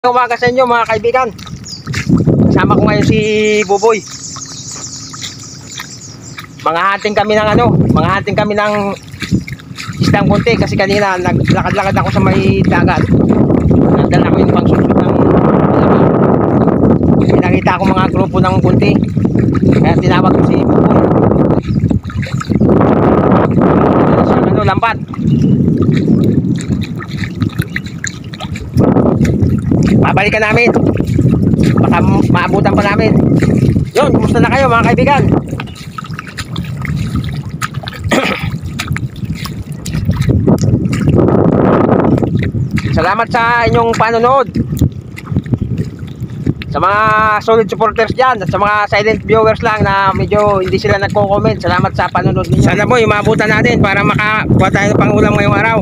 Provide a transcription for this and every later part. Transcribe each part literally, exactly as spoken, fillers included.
Umaga sa inyo mga kaibigan. Kasama ko ngayon si Buboy. Mga hunting kami ng ano, mga hunting kami ng isdang kunti kasi kanina naglakad-lakad ako sa may dagat. Nagdala ko yung pangsusot ng pinakita ko mga grupo ng kunti. Kaya tinawag ko si Buboy. Sa ano, lambat. Babalikan namin. Baka maabutan pa namin. Yun, kumusta na kayo mga kaibigan? Salamat sa inyong panonood. Sa mga solid supporters dyan at sa mga silent viewers lang na medyo hindi sila nagko-comment, salamat sa panonood ninyo. Sana po yung maabutan natin para makakuha tayo ng pangulam ngayong araw.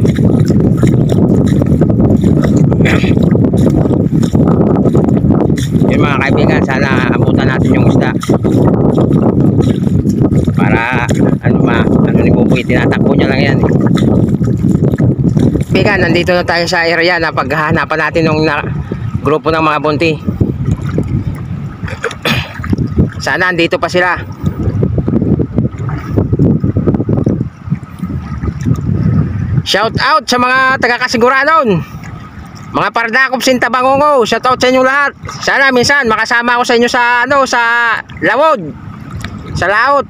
Yung mga kaibigan, sana abutan natin yung isda para ano ma, ano ni Buboy, tinatakbo niya lang yan. Kaibigan, nandito na tayo sa area na paghahanapan natin ng na, grupo ng mga bunti. Sana andito pa sila. Shout out sa mga taga-Kasiguranon, mga Pardakop Sintabangongo, shout out sa inyo lahat. Sana minsan makasama ako sa inyo sa ano, sa Lawod, sa Laot.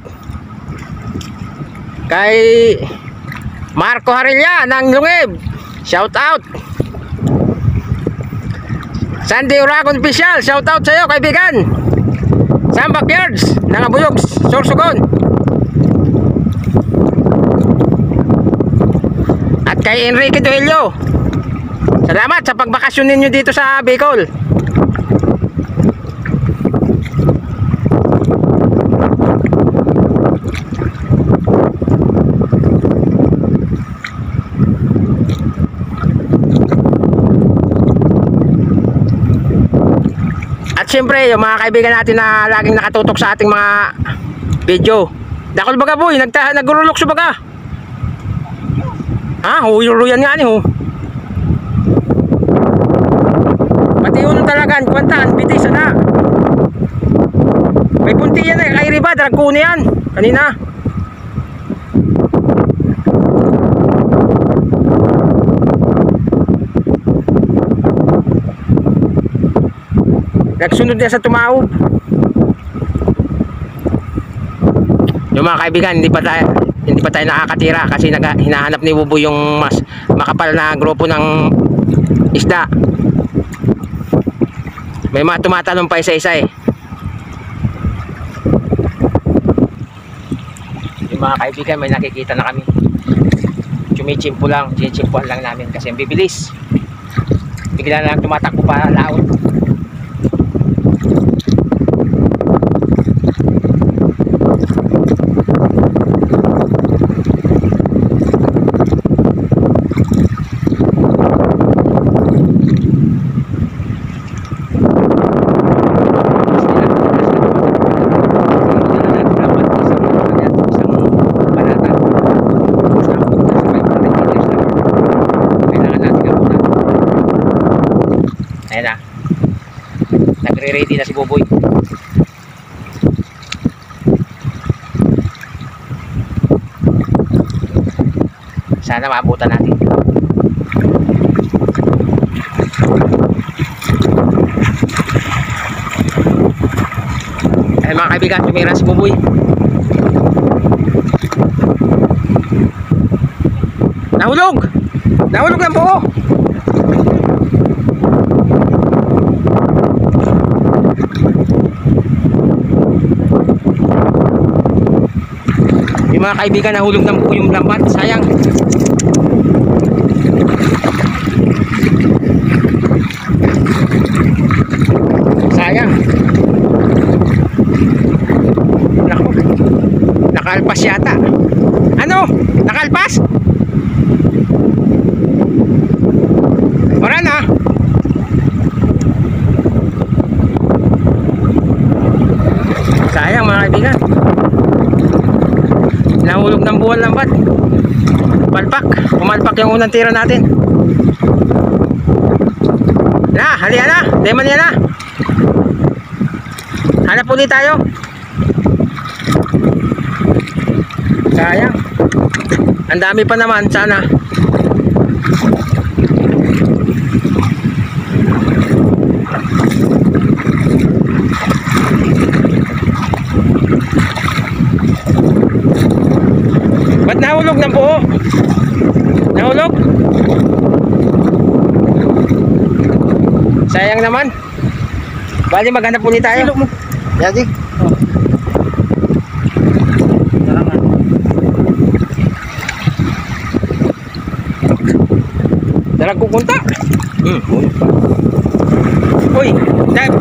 Kay Marco Harilla ng Lungib, shout out. Sandy Uragon Official, shout out sa iyo kaibigan. Sam Backyards ng Abuyog, Sorsogon. At kay Enrique Duello, salamat sa pagbakasyon ninyo dito sa Bicol. At siyempre yung mga kaibigan natin na laging nakatutok sa ating mga video. Dakol baga boy, nagta nagurulok sa baga. Ha, huyuluyan nga ni ho. Pati yun talaga, kwantaan, bitis na. May punti yan eh, kay Riba, dragkuni yan, kanina. Nagsunod niya sa tumawag. Yung mga kaibigan, hindi pa tayo hindi pa tayo nakakatira kasi naga, hinahanap ni Buboy yung mas makapal na grupo ng isda. May mga tumatalong pa isa-isa eh. Yung mga kaibigan, may nakikita na kami. Chumichimpo lang, chinichimpuan lang namin kasi bibilis. Bigla na lang tumatakbo pa laot. Ayan na, nagre-ready na si Buboy. Sana maabutan natin. Ayan mga kaibigan, tumira si Buboy. Nahulog! Nahulog ng buo! Yung mga kaibigan, nahulog ng buo yung lambat, sayang. Sayang. Naku, nakalpas yata. Ano? Nakalpas? Wala na. Sayang mga kaibigan, nahulog ng buwan lambat. Palpak, pumalpak yung unang tira natin. Na, halika na. Demon yan na. Hanap ulit tayo. Sayang. Ang dami pa naman, sana. Ba't nahulog ng buo? Nahulog? Sayang naman. Bali maghanap ulit tayo. Yagi. Oh. Dalag kukunta. Hmm. Uy, dad.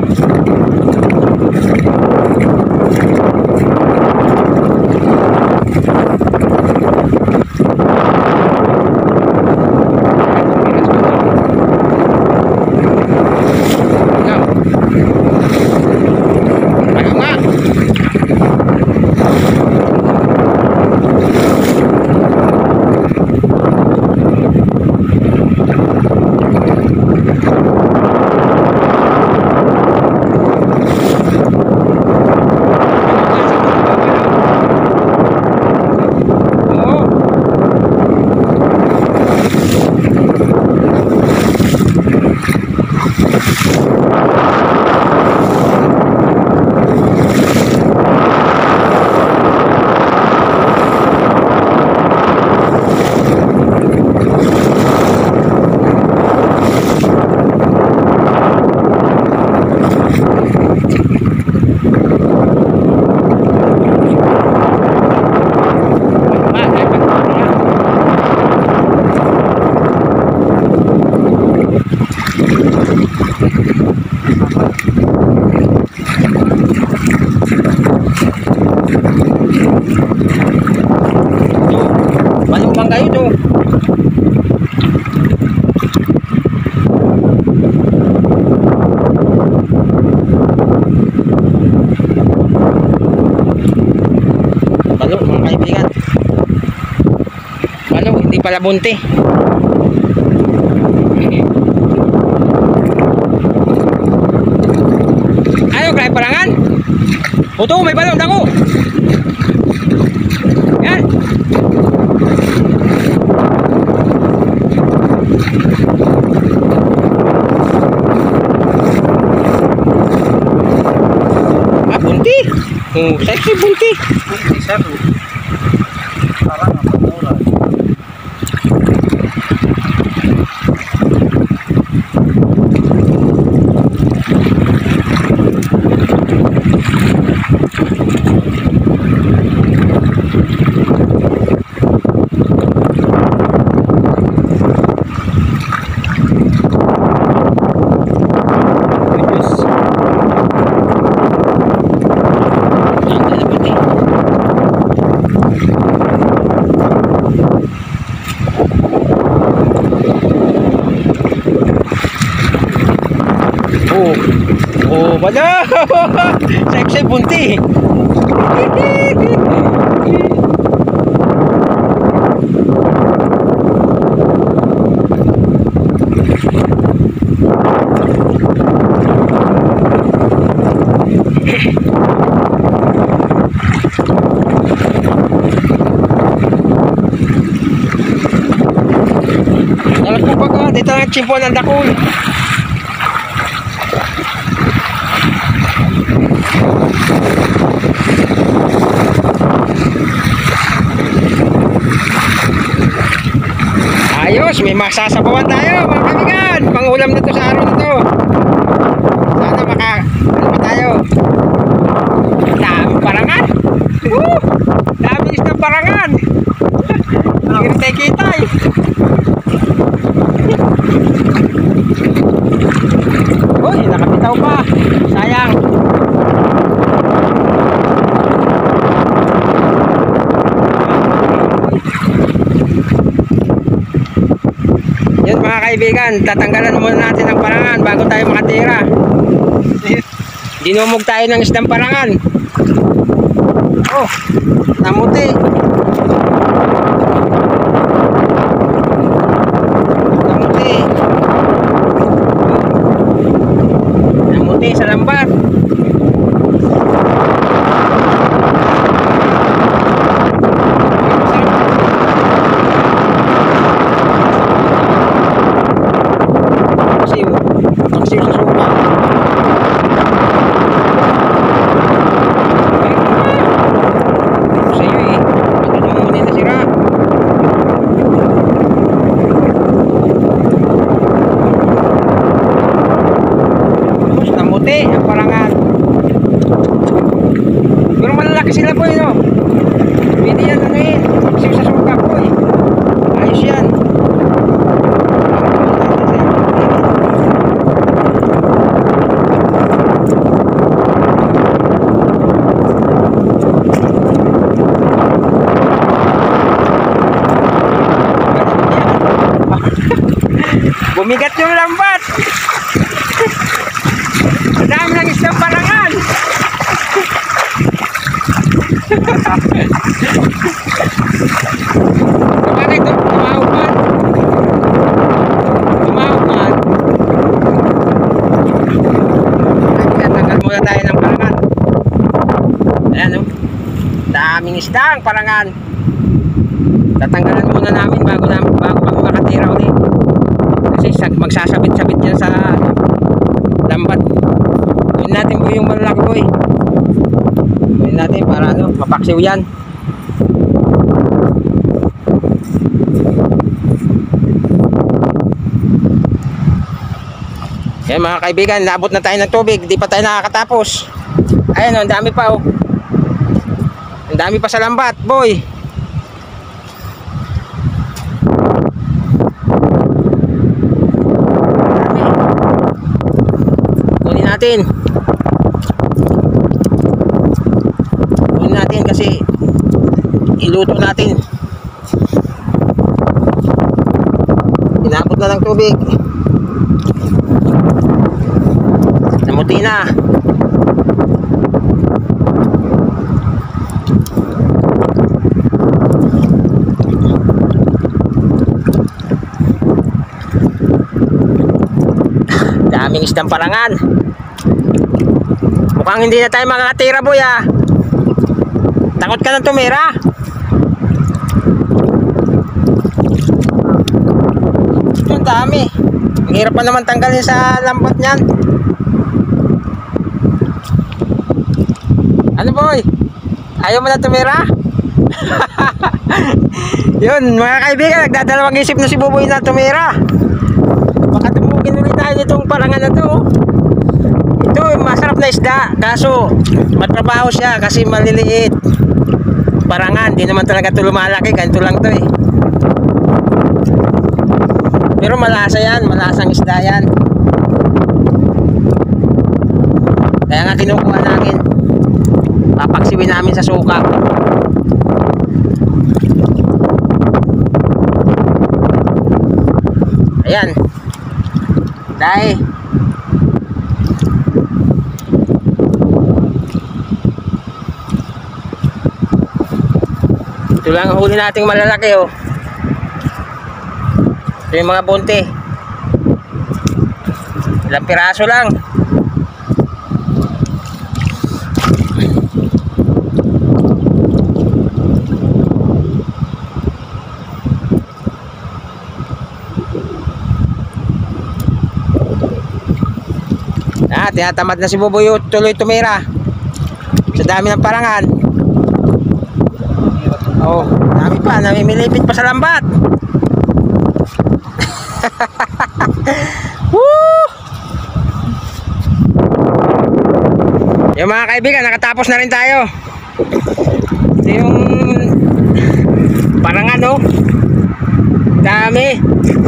Malupang kayo to. Balo mga kaibigan. Balo, hindi pala bunti. Ano, kaya parangan? Oto, may balon ako. Yan. Ah, bunti. Oh, sexy bunti. Bunti satu. Parang apa mura. Oh, oh, wala. Sexy bunti. Dapat po ba ka? Dito ang chimpo ng dakol. Ayos, may masasabawan tayo mga kaibigan. Pangulam na to sa araw na to. Sana maka ano pa tayo. Dami parangan. Woo! Dami is ng parangan. Kitay-kitay. Uy, nakapitaw pa. Sayang. Yun mga kaibigan, tatanggalan muna natin ang parangan bago tayo makatira. Dinumog tayo ng isdang parangan. Oh, namuti. Namuti. puti ang parangan. Pero malalaki sila po yun, no? Pwede yan ano eh, kasi sa suka po eh. Ayos yan. Bumigat yung lambat. Ang dami ng isang parangan. Kapag ito, tumawag man. Tumawag man. Tanggal muna tayo ng parangan. Ayan o. Daming isdang parangan. Tatanggalan muna namin bago namin bago kami makatira ulit. Kasi magsasabit-sabit yan sa lambat. Gawin natin po yung malalaki po eh. Gawin natin para ano, mapaksiw yan. Yan mga kaibigan, naabot na tayo ng tubig. Di pa tayo nakakatapos. Ayan o, ang dami pa o. Ang dami pa sa lambat, boy. Natin kunin natin kasi iluto natin. Inabot na ng tubig, namuti na. Daming isdang parangan. Mukhang hindi na tayo makakatira, boy, ah. Takot ka ng tumira. Ito ang dami. Ang hirap pa naman tanggalin sa lambat niyan. Ano, boy? Ayaw mo na tumira? Yun mga kaibigan, nagdadalawang isip na si Buboy na tumira. Baka tumugin ulit tayo nitong parangan na to. Ito masarap na isda, kaso matrabaho siya kasi maliliit. Parangan, di naman talaga ito lumalaki, ganito lang to eh. Pero malasa yan, malasang isda yan. Kaya nga kinukuha namin, papaksiwin namin sa suka. Ayan. Dahil ito lang ang huli nating malalaki oh. Ito yung mga bunti. Ilang piraso lang. Ah, tinatamad na si Buboy tuloy tumira sa dami ng parangan. Oh, dami pa, namimilipit pa sa lambat. Woo! Yung mga kaibigan, nakatapos na rin tayo. Ito yung parangan oh. Dami.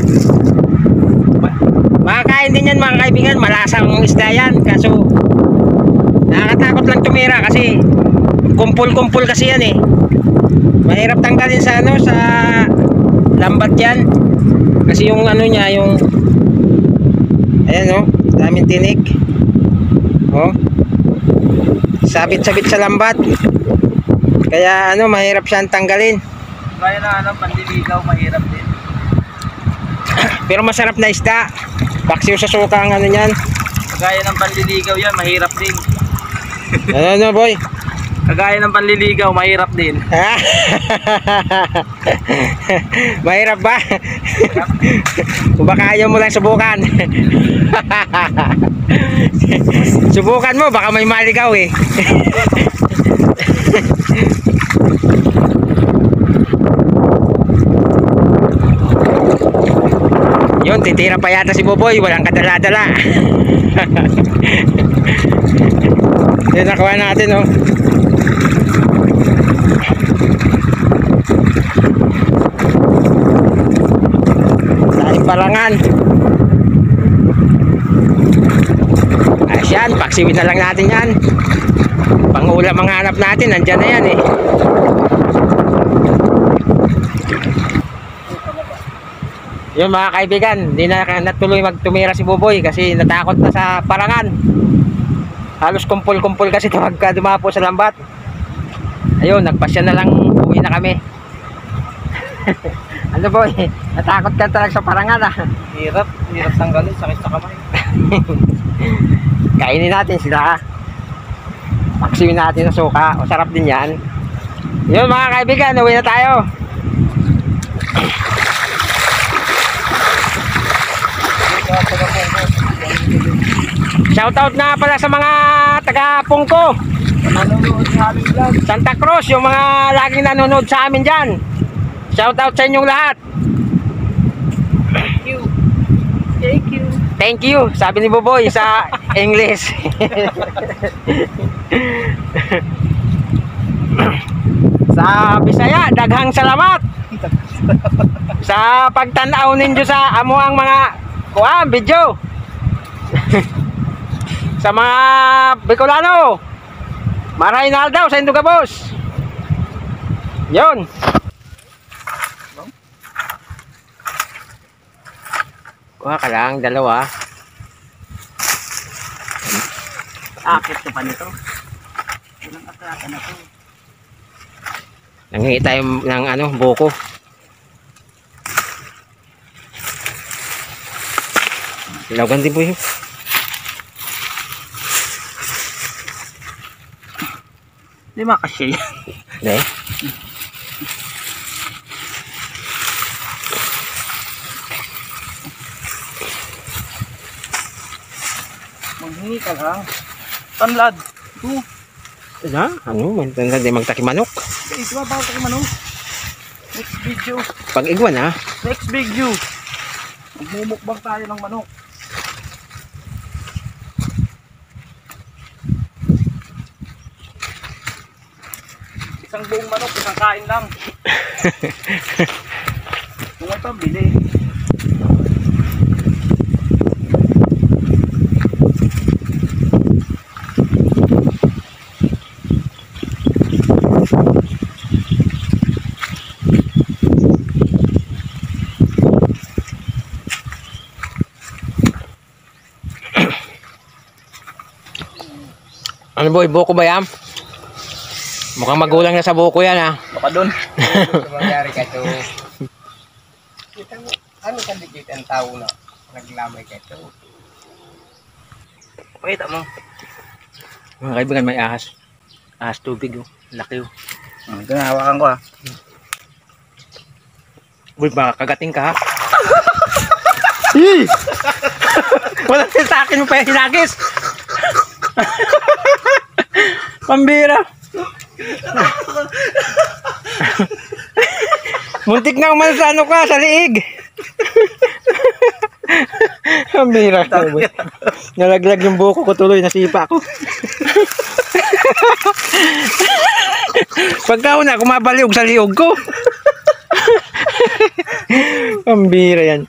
Makakain din yan mga kaibigan, malasang isda yan. Kaso nakakatakot lang tumira kasi kumpul-kumpul kasi yan eh. Mahirap tanggalin sa ano, sa lambat yan. Kasi yung ano niya, yung ayan oh, daming tinik. Oh. Sabit-sabit sa lambat. Kaya ano, mahirap siyang tanggalin. Kaya na ano, pandiligaw, mahirap din. Pero masarap na isda. Paksiw sa suka ang ano niyan. Kagaya ng panliligaw yan, mahirap din. Ano ano boy? Kagaya ng panliligaw, mahirap din. Mahirap ba? Kung baka ayaw mo lang subukan. Subukan mo, baka may maligaw eh. Yun, titira pa yata si Buboy, walang kadala-dala. Yun, nakuha natin, oh. Dahil parangan. Ayos yan, paksiwin na lang natin yan. Pangulam ang hanap natin, nandyan na yan eh. Yun mga kaibigan, hindi na natuloy magtumira si Buboy kasi natakot na sa parangan. Halos kumpul-kumpul kasi pagka dumapo sa lambat. Ayun, nagpasya na lang, uwi na kami. Ano boy, natakot ka talaga sa parangan ah. Hirap, hirap tanggalin, sakit sa kamay. Kainin natin sila. Paksiwin natin sa suka, o sarap din yan. Yun mga kaibigan, uwi na tayo. Shoutout na pala sa mga taga Pungko, Nanonood sa aming vlog. Santa Cruz, yung mga laging nanonood sa amin dyan. Shoutout sa inyong lahat. Thank you. Thank you. Thank you, sabi ni Buboy sa English. Sa Bisaya, daghang salamat sa pagtanaw ninyo sa amo ang mga kuha, video. Sa mga Bicolano, maray na daw sa Induga boss. Yun. Kuha ka lang, dalawa. Akit ko pa nito. Ilang atrata na to. Nangingi tayo ng ano, buko. Ilawan din po yun. Hindi makasya yan. Hindi. Maghingi ka lang. Tanlad. Ito. Ano? Ano? Hindi magtakimanok. Ito ba bago ko manong? Next video. Pag igwan ha. Next video. Magmumukbang tayo ng manok. Isang buong manok, isang kain lang. Kung ito, bili. Ano boy, buko ba yan? Mukhang magulang na sa buko yan ha. Baka doon. Ano mangyari ka to? Kita mo, ano kan dikit ang tao na naglamay ka to? Pakita mo. Mga kaibigan, may ahas. Ahas tubig oh. Laki oh. Hmm, ito na, hawakan ko ha. Uy, baka kagating ka ha. Hey! Walang sa akin mo pa yung hinagis. Pambira. Muntik na umalis sa ano ka, sa liig. Pambira. Nalaglag yung buko ko tuloy, nasipa ko. Pagka una, kumabaliog sa liog ko. Pambira yan.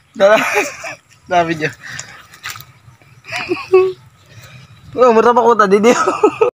Sabi niyo. Oh, mura pa ko ta, di